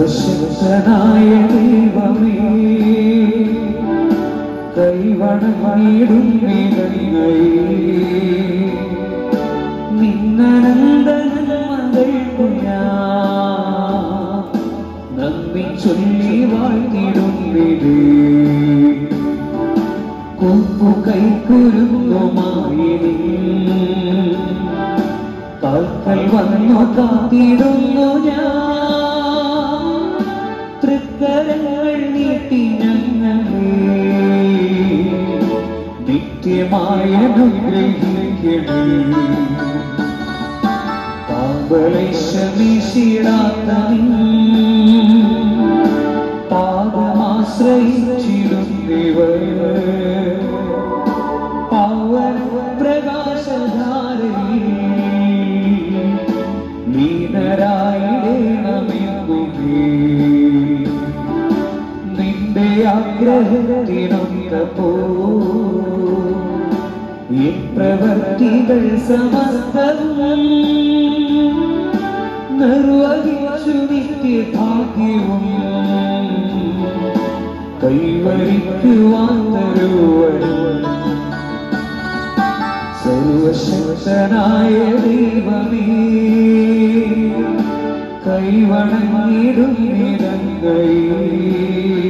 സർവശക്തനായ ദൈവമേ, കൈവണങ്ങിടും വേദനകൾ നിന്നനന്തനന്മകൾക്കു ഞാൻ നന്ദി ചൊല്ലി വാഴ്ത്തിടുന്നിതേ. കൊമ്പു കൈക്കുരുങ്ങുമായി കാൽക്കൽ വന്നു കാത്തിടുന്നു ഞാൻ. തൃക്കരങ്ങൾ നീട്ടി ഞങ്ങളെ നിത്യമായ അനുഗ്രഹിക്കണേ. പാപങ്ങളെ ശമിച്ചിടാത്ത പാപമാശ്രയിച്ചിടുന്നവർ പാവന പ്രകാശധാരയിൽ ലീനരായിടേണമെന്നുമേ. നിന്റെ ആഗ്രഹത്തിനൊത്തപ്പോ ഈ പ്രവൃത്തികൾ സമസ്തവും നിർവഹിച്ചു നിത്യഭാഗ്യവും കൈവരിക്കുവാൻ തരുവരും. സർവശക്തനായ ദൈവമേ, കൈവണങ്ങിടും നിരങ്ങൾ